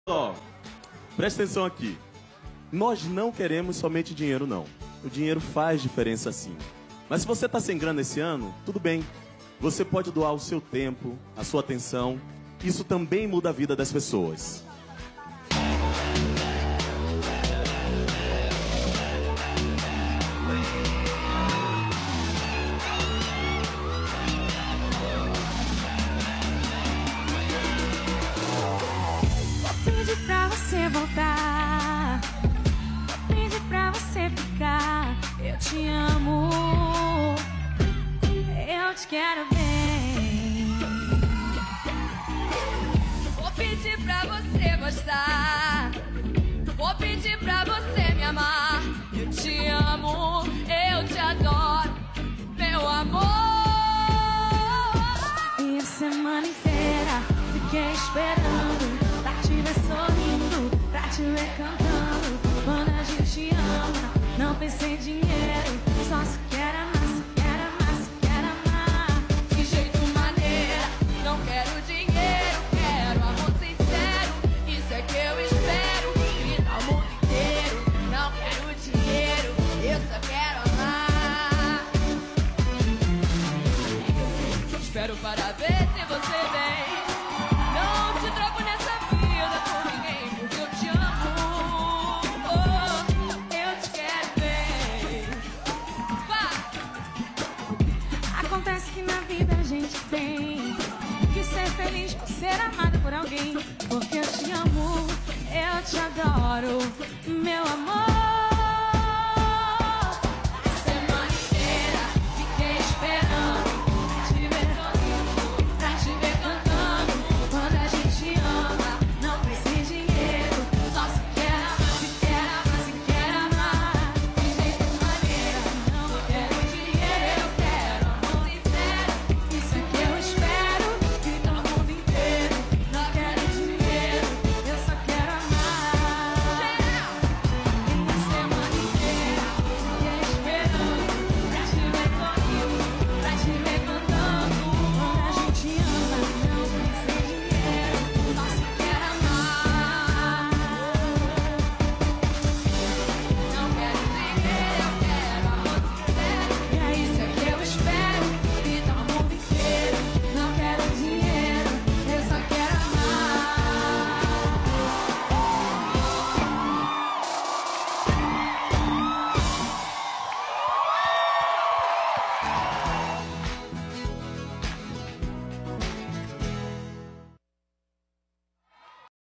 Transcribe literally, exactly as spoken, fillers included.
Ó, presta atenção aqui. Nós não queremos somente dinheiro, não. O dinheiro faz diferença sim. Mas se você está sem grana esse ano, tudo bem. Você pode doar o seu tempo, a sua atenção. Isso também muda a vida das pessoas. Pedi pra você voltar, pedi pra você ficar. Eu te amo, eu te quero bem. Vou pedir pra você gostar, vou pedir pra você me amar. Eu te amo, eu te adoro, meu amor. E a semana inteira fiquei esperando pra te ver sorrindo, pra te ver cantando. Quando a gente ama, não pensei em dinheiro, só se quer amar, se quer amar, se quer amar. De jeito maneira, não quero dinheiro, quero amor sincero. Isso é que eu espero, e no mundo inteiro. Não quero dinheiro, eu só quero amar. Espero para ver se você vem. Não te troco nessa vida por ninguém, porque eu te amo. Oh, eu te quero bem. Vai! Acontece que na vida a gente tem que ser feliz por ser amado por alguém. Porque eu te amo, eu te adoro, meu amor.